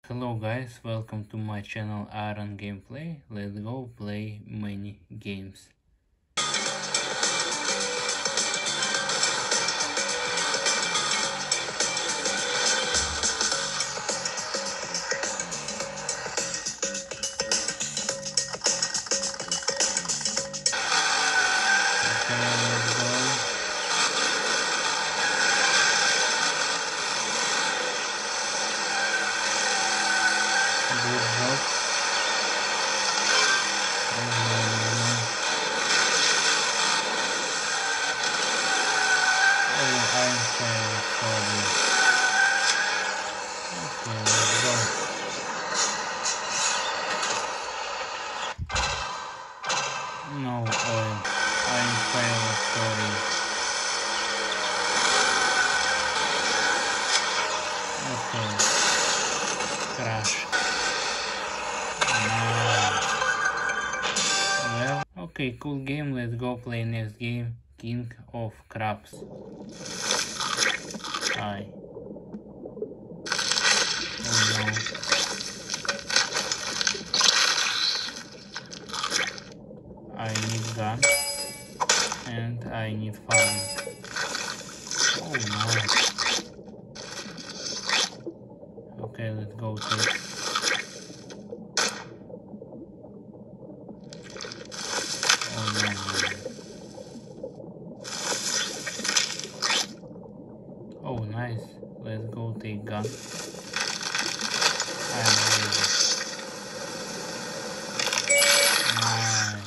Hello guys, welcome to my channel Aaron Gameplay. Let's go play many games. No oil. I'm failed, sorry. Okay. Crash. Well, okay, cool game. Let's go play next game. King of Crabs. Hi. Oh no. I need gun and I need farming. Oh no. Okay, let's go take. Oh no. Oh nice. Let's go take gun. I'm ready. Nice.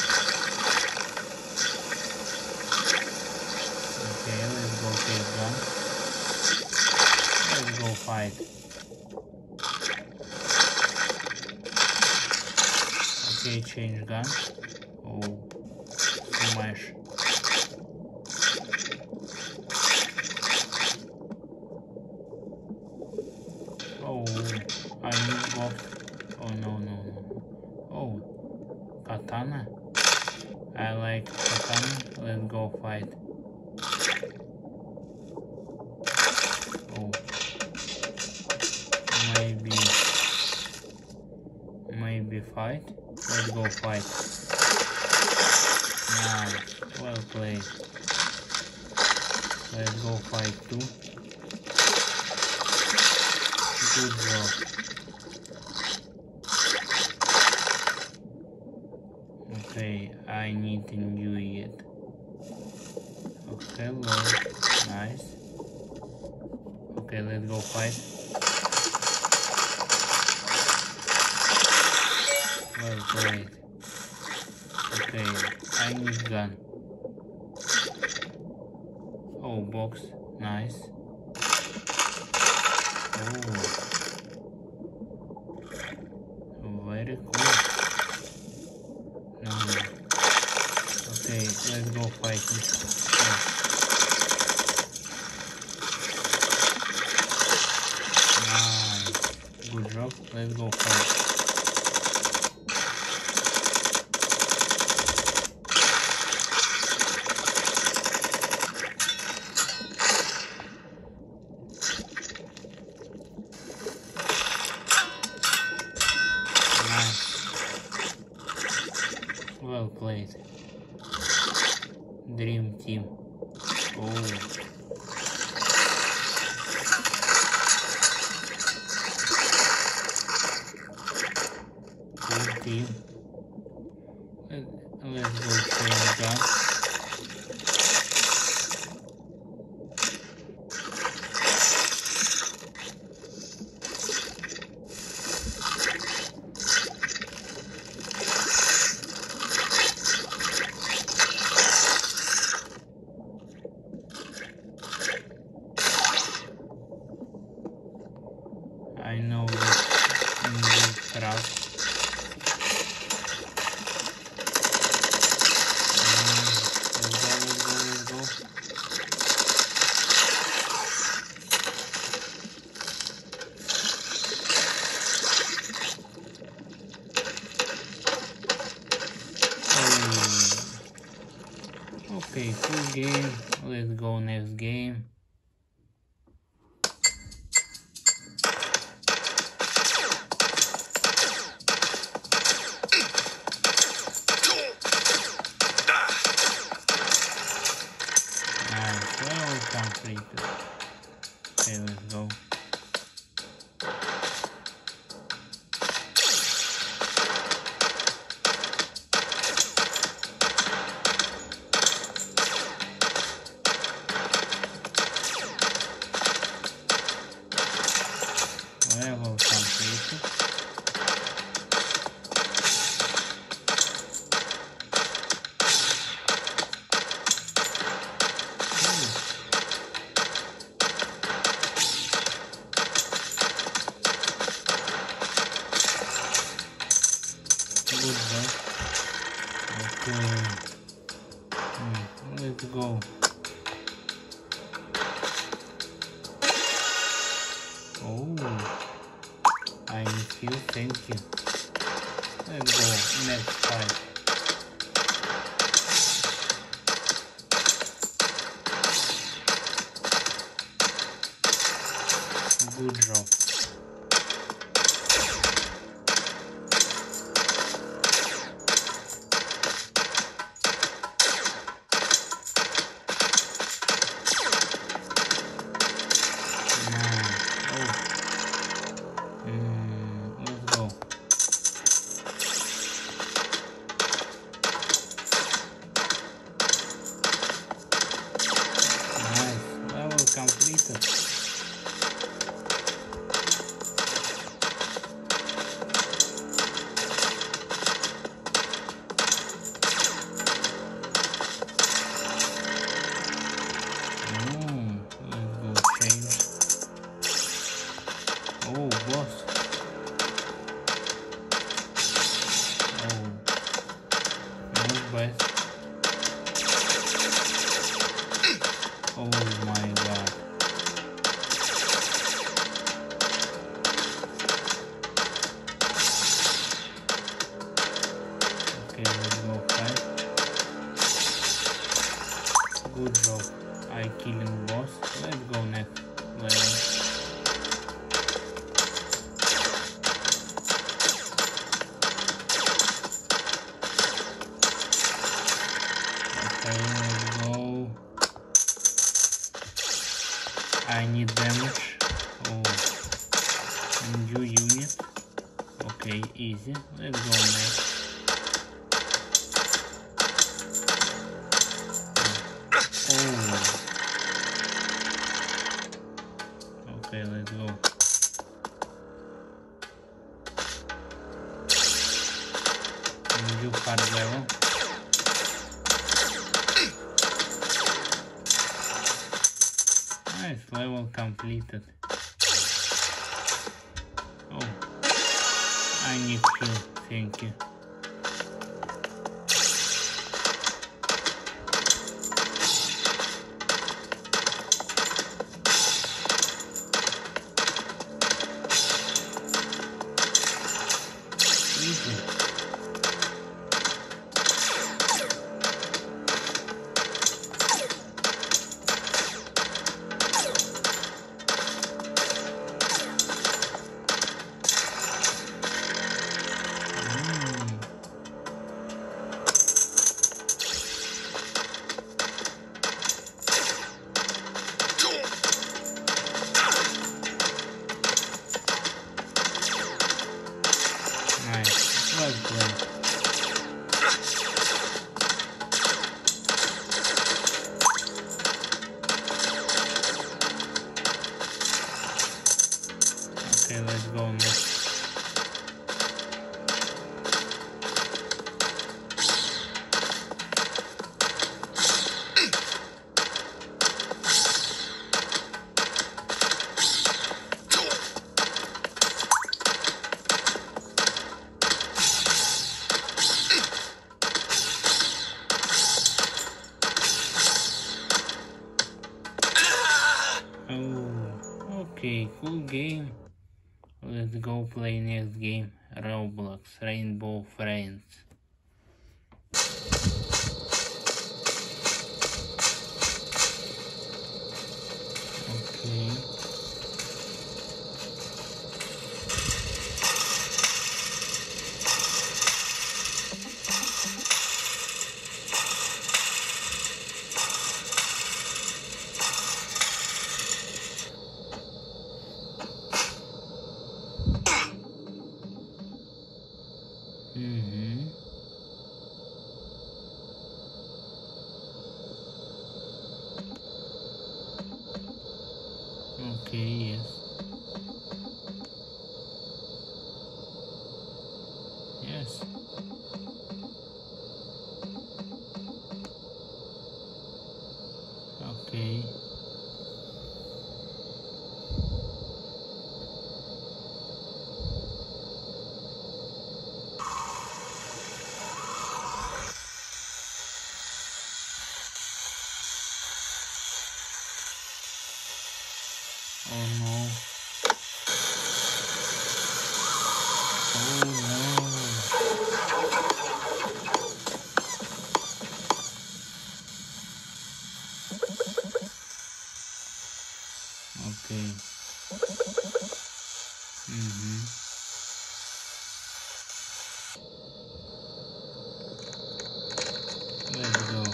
Okay, let's go take gun. Let's go fight. Okay, change gun. Oh, smash. Oh, I need box. Oh no. Oh, katana. I like katana. Let's go fight. Oh, maybe fight. Let's go fight. Nice, well played. Let's go fight too. Good job. Okay, I need to do it. Oh, hello, nice. Okay, let's go fight. Well played. Okay, I need gun. Oh, box, nice. Oh, very cool. No. Okay, let's go fighting. Oh. Nice. Good job. Let's go fight. Nice. Well played. Dream team. Oh. Cool team. Let's go change gun. I know that in this crowd. Let's go. Oh. Okay, cool game. Let's go next game. completed. Good job. Okay. Let's go. Oh, I need you, thank you. Let's go, next fight. Good job. Let's go. Nice, level completed. Let's go change. Oh, boss. Not bad. Oh my god. Okay, let's go fight. Good job. I killing boss. Let's go next level. Okay, let's go. I need damage. Oh, new unit. Okay, easy. Let's go next. Oh. Okay, let's go. New hard level. Nice, level completed. Oh, I need heal, thank you. Easy. Nice, well played. Okay, let's go next. Oh, okay, cool game. Let's go play next game. Roblox Rainbow Friends. Okay. Mm-hmm. Yes. Okay. Oh no. Oh no. Okay. Let's go.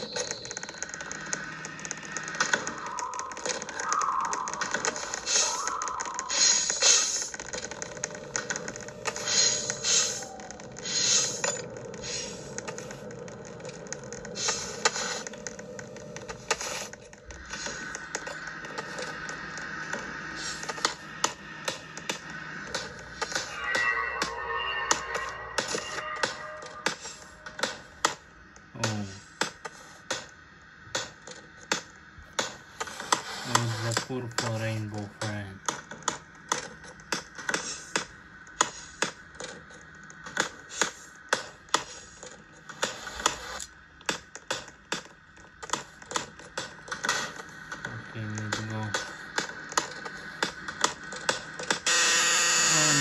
Oh. Oh, the purple rainbow friend. Okay, let's go. Oh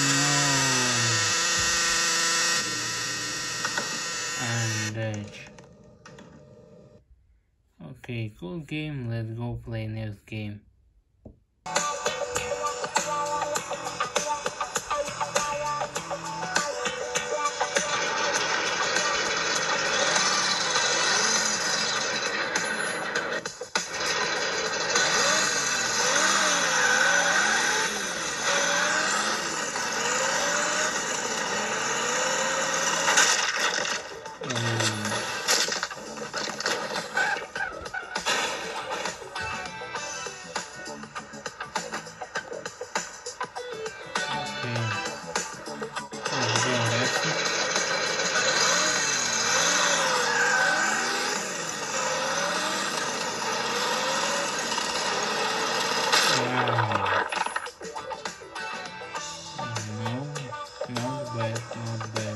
no. And edge. Okay, cool game. Let's go play next game. Not bad.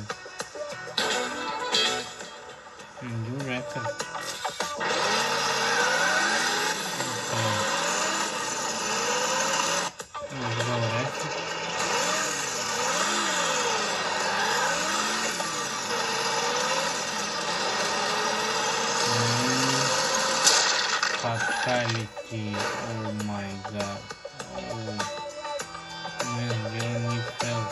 You reckon? Okay. Let's go rest. Fatality. Oh my god. Oh man, you need help.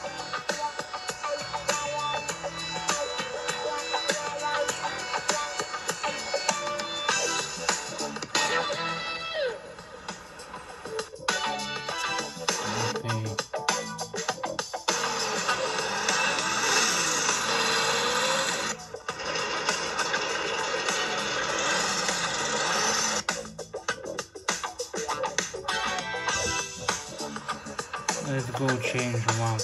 Let's go change map.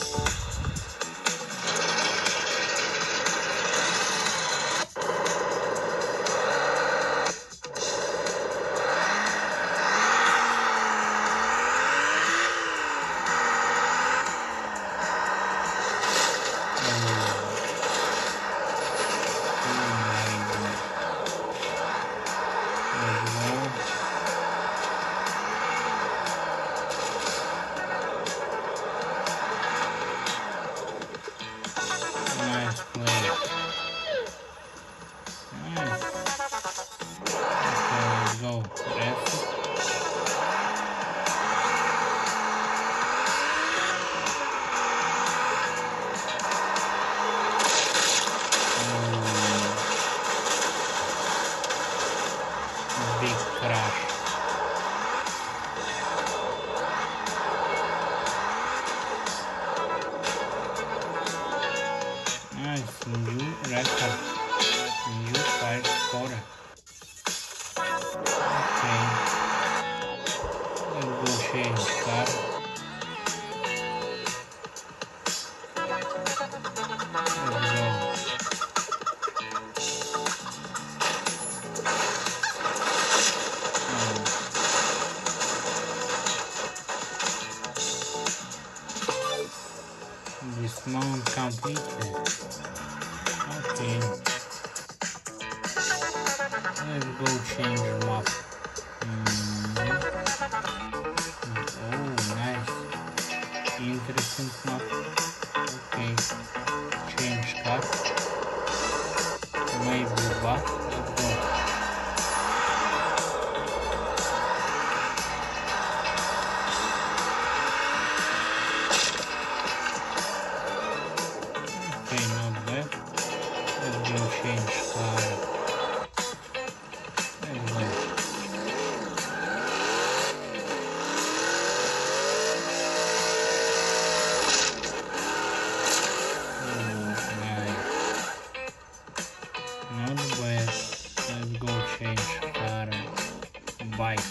Big crash. Nice, new record. New fight scorer. Okay. Let's go change car. Dismount completed. Okay. Let's go change map. Oh, nice. Interesting map. Okay. Change car. Maybe back. Let's go. Okay, not bad. Let's go change car. Let's go. Oh, nice. Not bad. Let's go change car. Bike.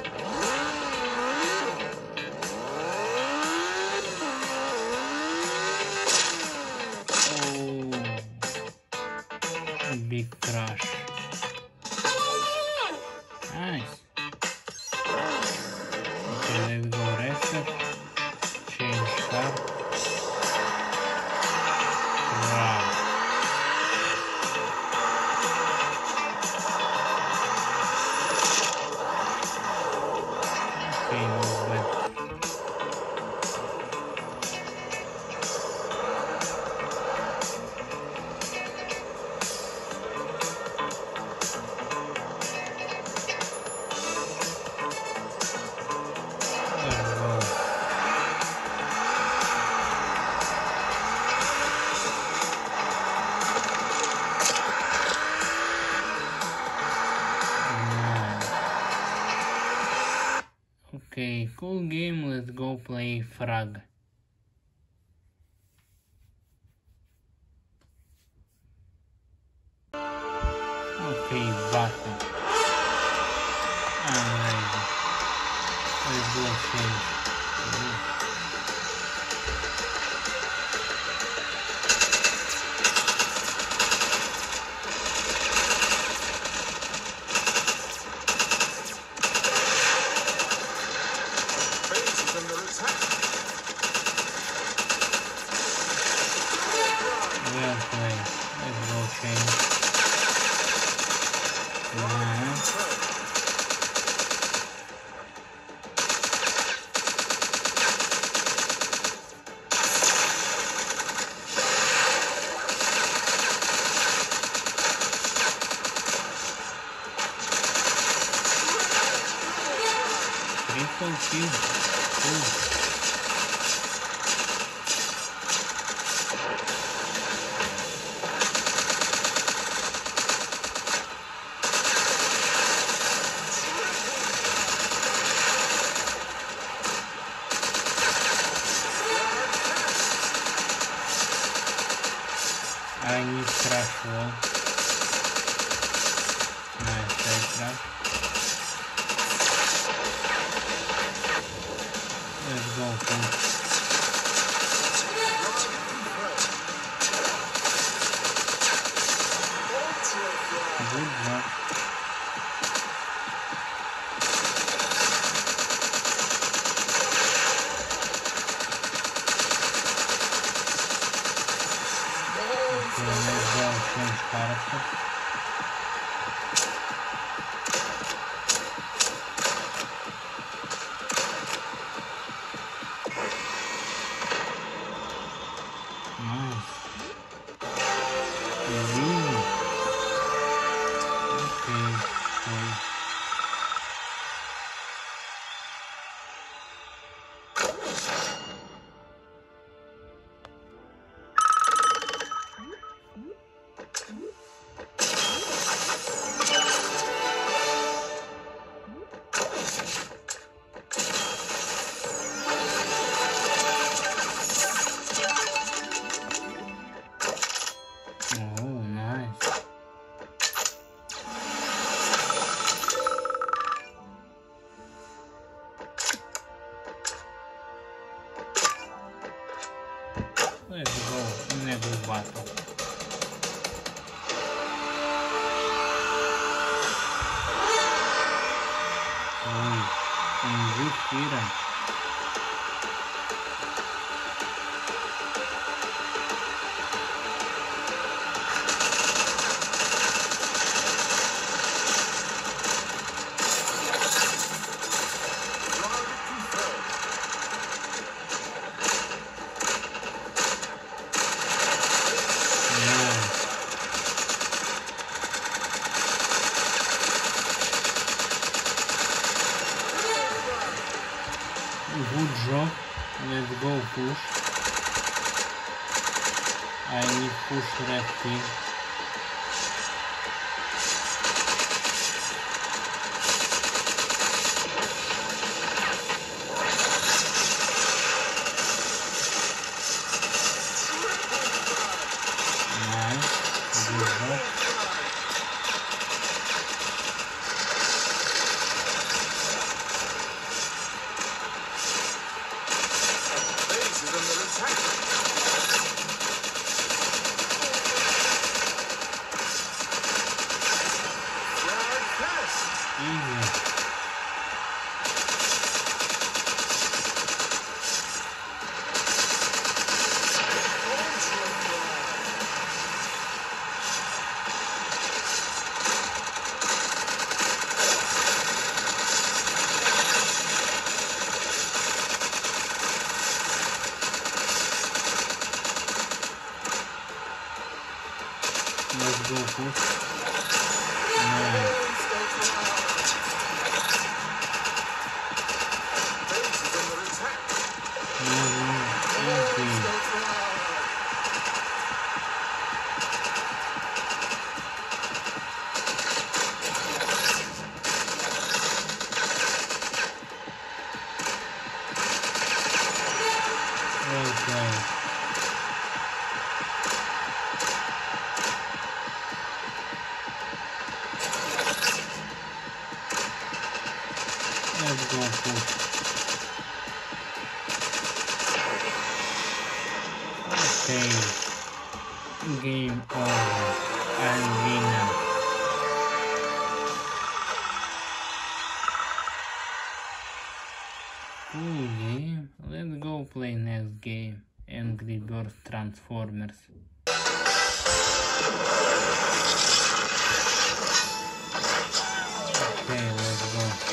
Big crash. Nice. Okay, let's go reset. Change car. Wow. Okay, not bad. Okay, cool game, let's go play Frag. Okay, battle. I'm ready. Let's go change. Well played. Let's go change. Triple kill. Cool. I need crash wall. Nice, crash. Let's go, cool. Good job. Okay, let's go change character. Nice. Really? Okay, cool. Oh, nice. Let's go, next battle. Ui, Injustiça. push. I will push red team. Let's go push. Nice. Let's go push. Okay. Game over. I'm winner. Cool game. Let's go play next game. Angry Birds Transformers. Okay, let's go.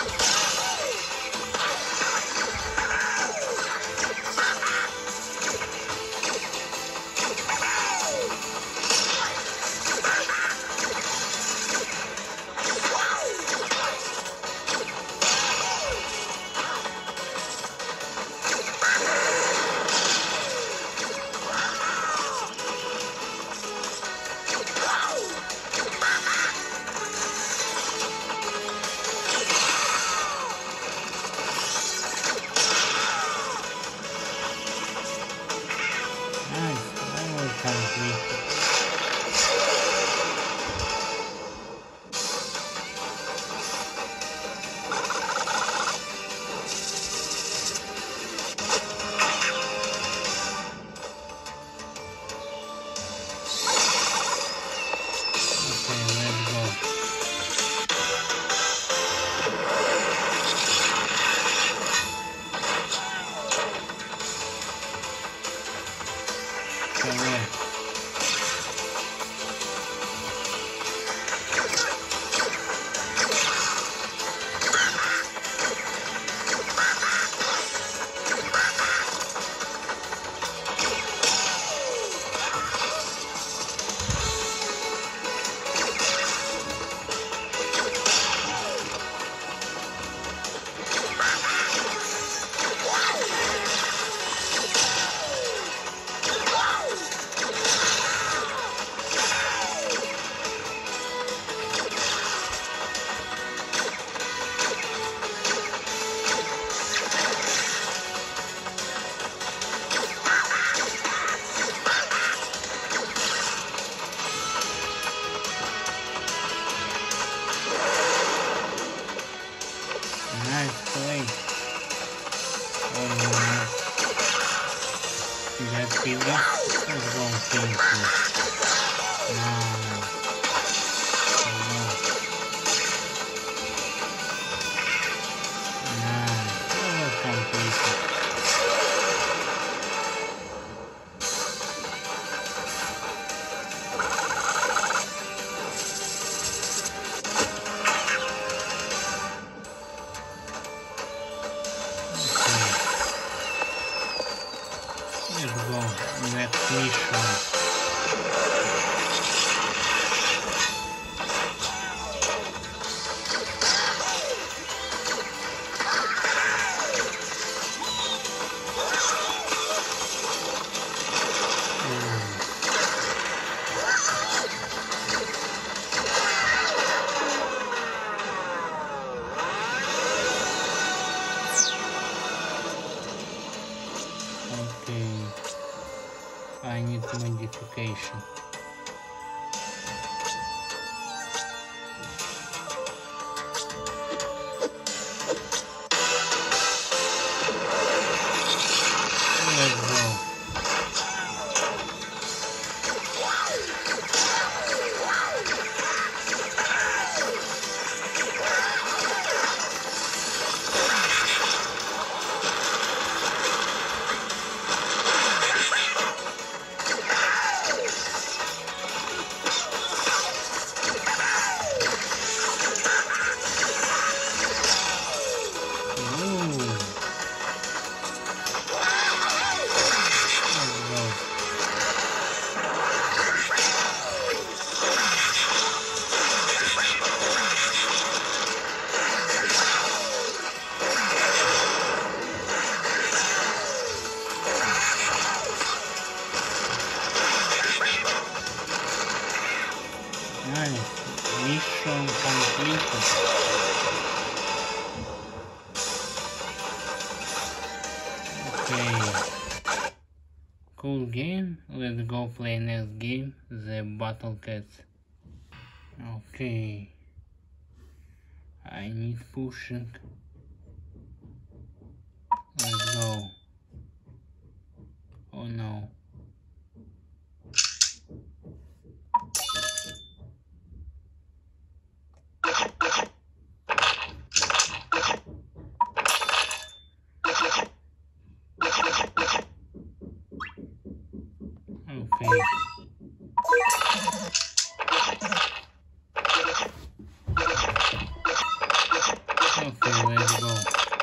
Nice play. You got pizza? Let's go pizza. Nice. Nice. Some pizza. Let's go, next mission. I need modification. Let's go. Nice. Mission completed. Okay. Cool game. Let's go play next game. The Battle Cats. Okay. I need pushing. Let's go. Oh no. Okay. Okay, let's go.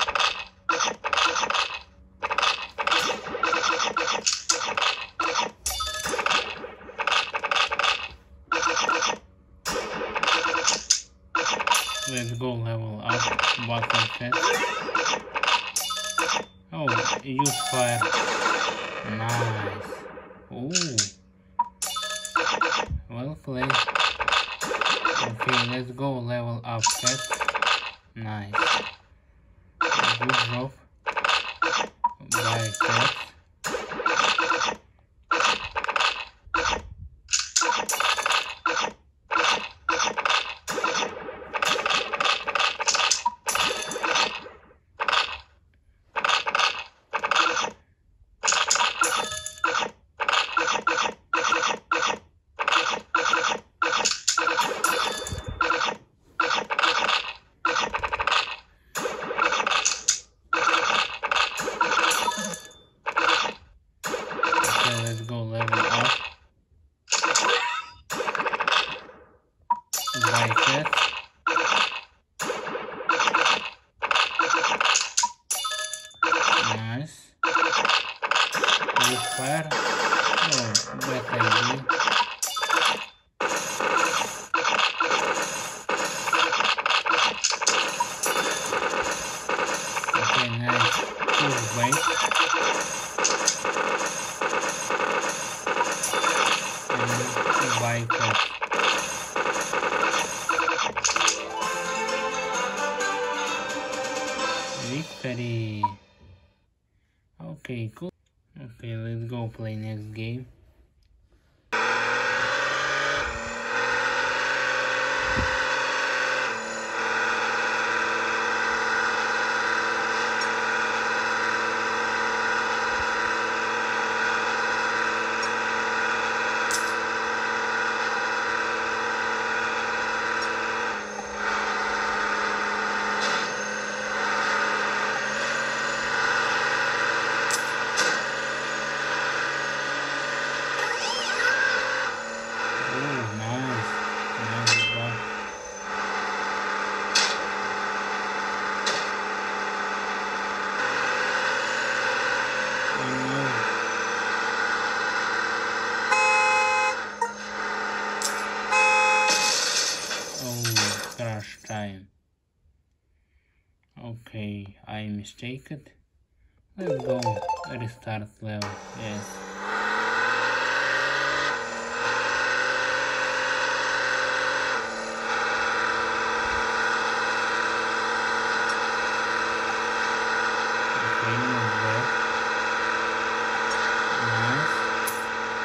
Let's go level up Battle Cat. Oh, use fire. Nice. Ooh. Well played. Okay, let's go level up Cat. Nice. Good job. Bye Cat. Let's go level up. Like that. Nice. With fire. Oh, bad idea. Okay, nice. Push bait. Bike. Victory. Okay, cool. Okay, let's go play next game. Crash time. Okay, I mistaken. Let's go restart level. Yes. Okay, not bad. Nice.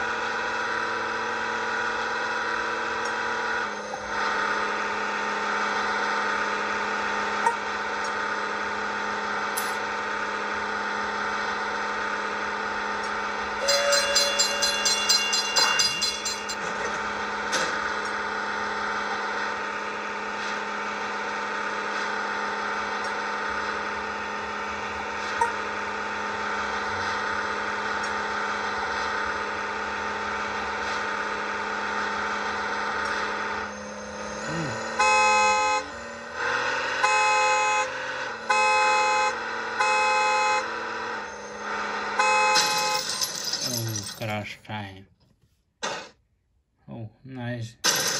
crash time. Oh, nice.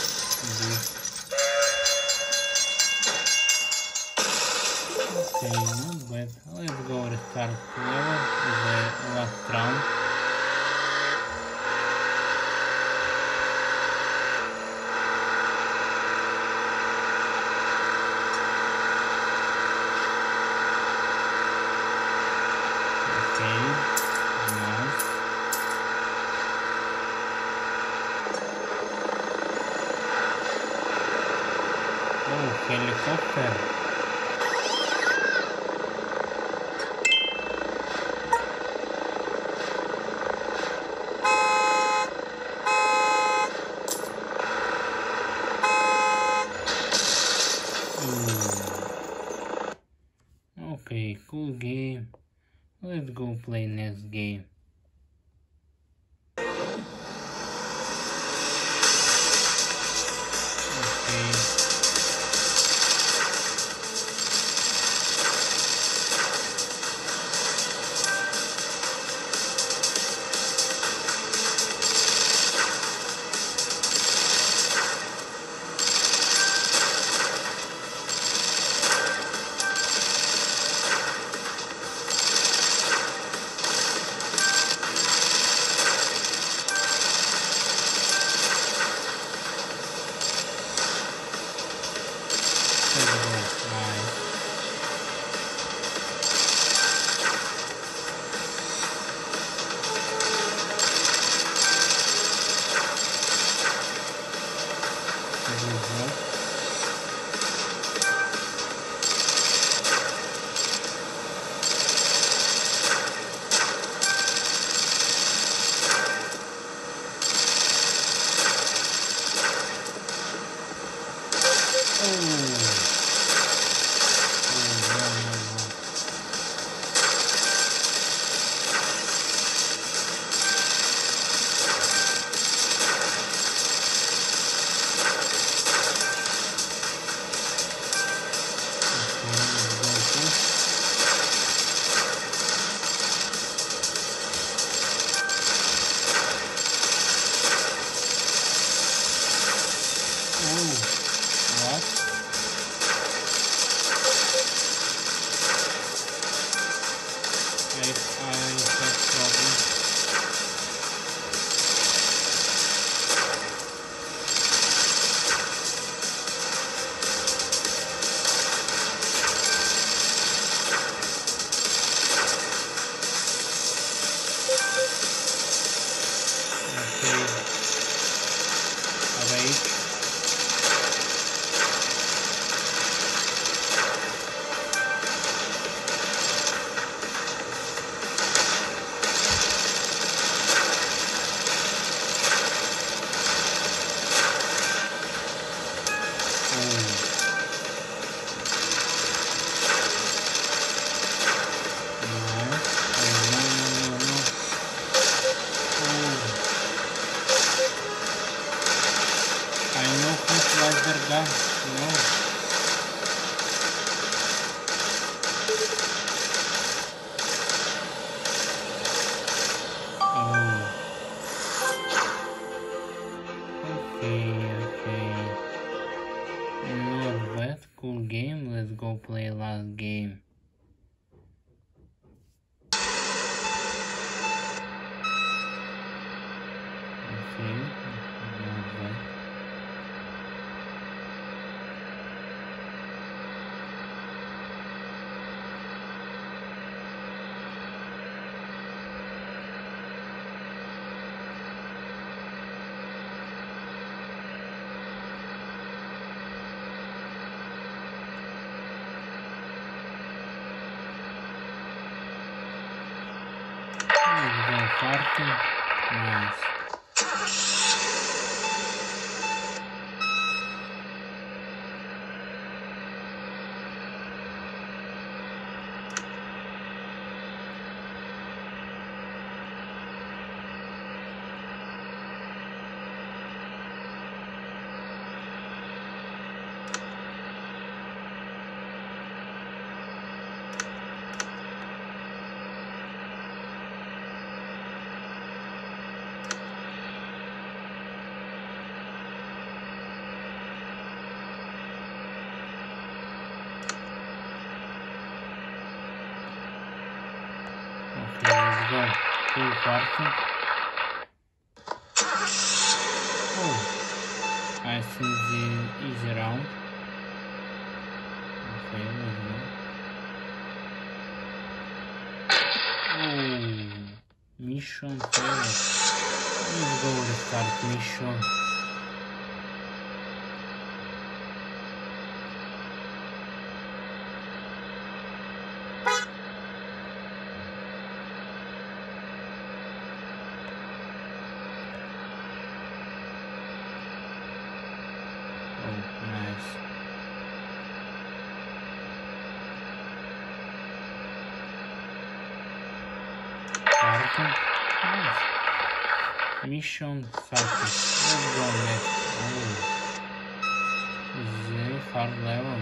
Okay, not bad. Let's go restart level, the last round. Okay, nice. Oh, helicopter. Okay, cool game. Let's go play next game. Okay. Cool game, let's go play last game. Okay, not bad. Let's go party. Nice. full party. Oh, I think the easy round. Okay, let's go. Oh, mission failed. Let's go restart mission. Oh, nice. Party. Nice. Mission success. Let's go next. Oh, the hard level.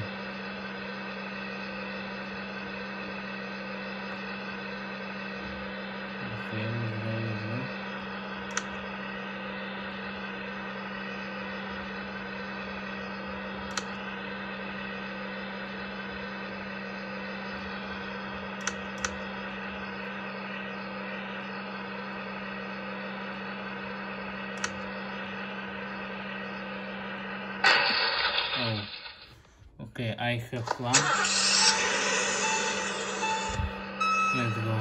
Okay, let's go. Oh, okay, I have plan. Let's go.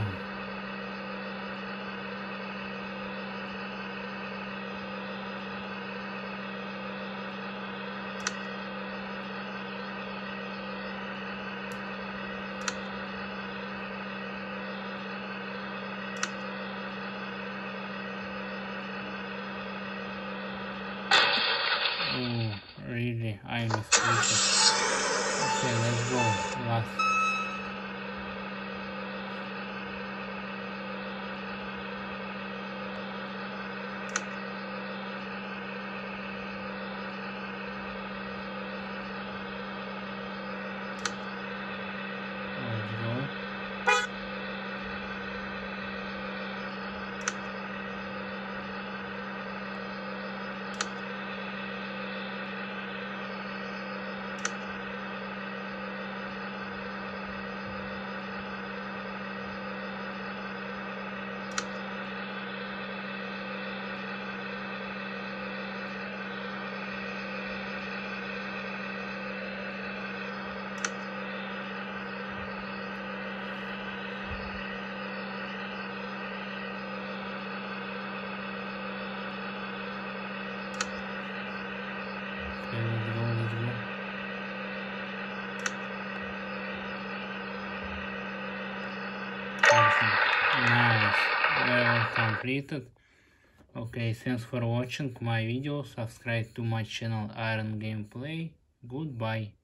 Oh, really, I misclicked. Okay, let's go. Last. Let's go. Okay, let's go. Perfect. Nice. Level completed. Okay, thanks for watching my video. Subscribe to my channel Iron Gameplay. Goodbye.